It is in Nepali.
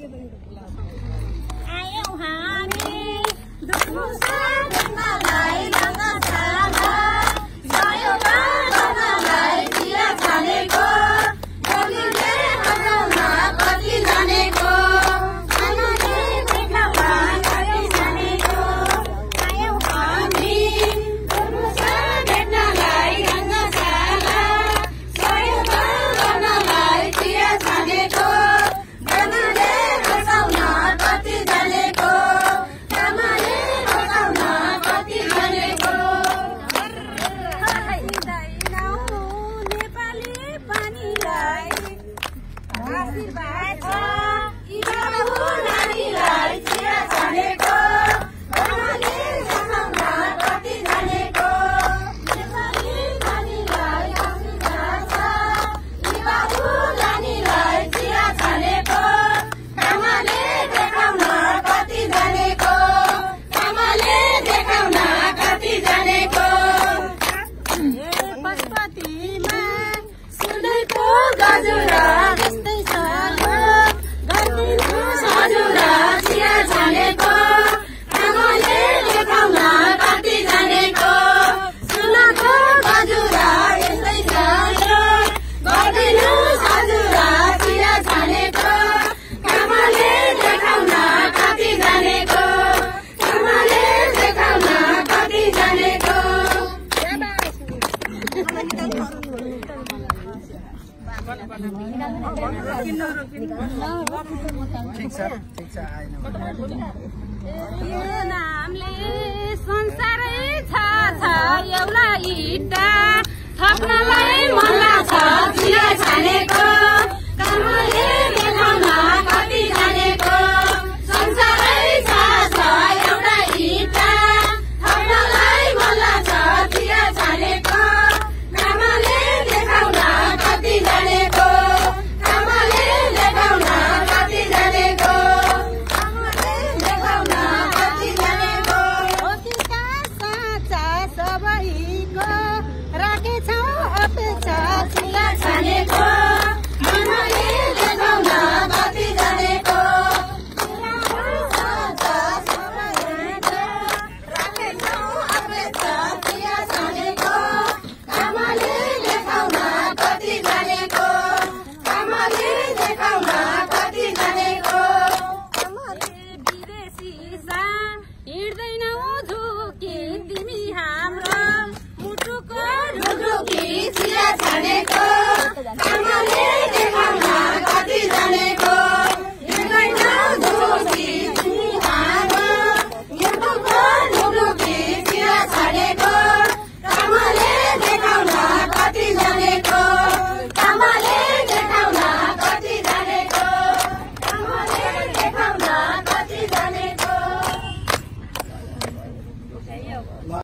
आयौँ हामी दुख्नु साथलाई गङ्गा साला सहयोग गर्नलाई चिया छानेको बलुले हँसाउन कति जानेको आमाले देखाउन कति जानेको आयौँ हामी दुख्नु साथ भेट्नलाई गङ्गा साला सहयोग गर्नलाई चिया छानेको बलुले हँसाउन कति जानेको आमाले हँसाउन कति जानेको नेपाली पानीलाई आशीर्वाद छ यी बाबु नानीलाई चिया छानेको आमाले हँसाउन कति जानेको नेपाली नानीलाई आशीर्वाद छ यी बाबु नानीलाई चिया छानेको आमाले देखाउन कति जानेको आमाले देखाउन कति जानेको पशुपतिमा सुँदैको गजुरा जस्तै छ गरिदिनु हजुर चिया छानेको आमाले देखाउन कति जानेको सुनको गजुरा यस्तै छ गरिदिनु हजुर चिया छानेको आमाले देखाउन कति जानेको आमाले देखाउन कति जानेको यो नामले संसारै छ एउटा इँटा थप्नलाई मन लाग्छ चिया छानेको कामले